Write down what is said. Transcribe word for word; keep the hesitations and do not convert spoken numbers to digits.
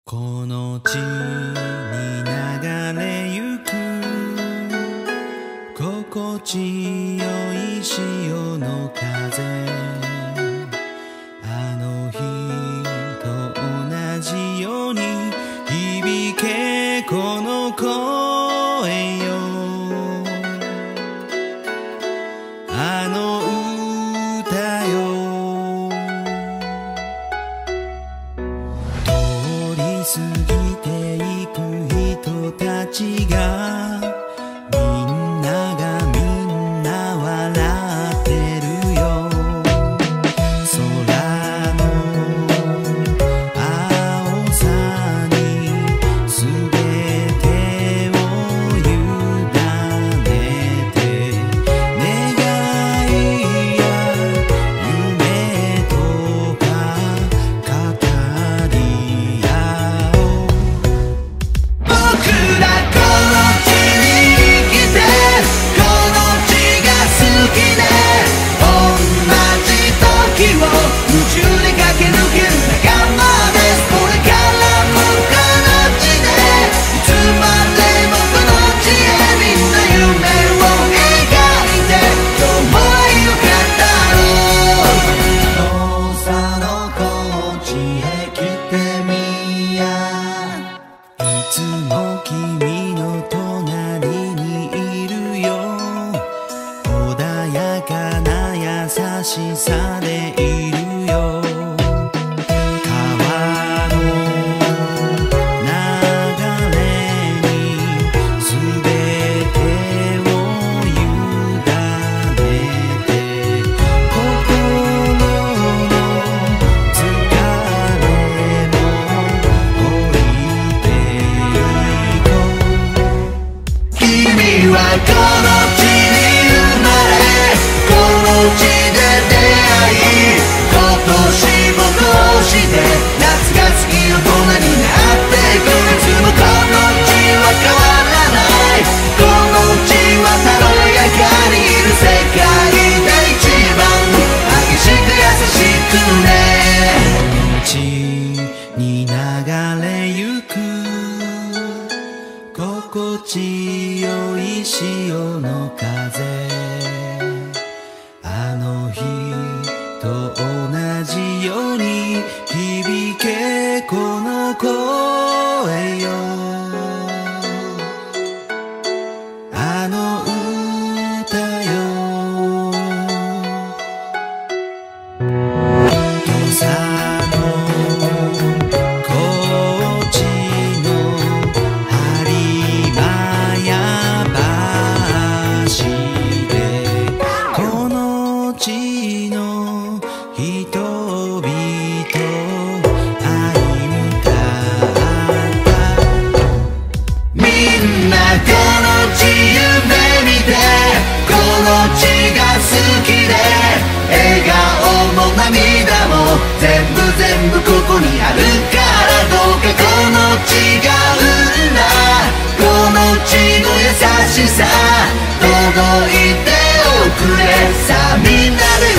この地に流れゆく心地よい潮の風、あの日と同じように響けこの声よ、あの歌よ。通り過ぎていく人たちがみんながみんな笑ってるよ。空の青さにすべてを委ねて、願いや夢とか語り合おう。僕らこの地に生きて、この地が好きで、同じ時を夢中で駆け抜ける仲間です。これからもこの地でいつまでもこの地へみんな夢を描いて、今日も愛を語ろう。さのこっちへ来てみや、いつも君の隣にいるよ。穏やかな優しさでいるよ。川の流れにすべてを委ねて、心の疲れも置いていこう。君はこの地に生まれ、この地で出会い、今年もこうして夏が月の粉になっていく。いつもこの地は変わらない、この地は軽やかにいる。世界で一番激しく優しくね。この地に流れゆく心地よい潮の風、あの日と同じように響けこの声よ、あの歌よ。土佐の高知の播磨屋橋で、この地の人々愛歌った。みんなこの地夢見て、この地が好きで、笑顔も涙も全部全部ここにあるから、どうかこの地が生んだこの地の優しさ届いておくれ。さあみんなで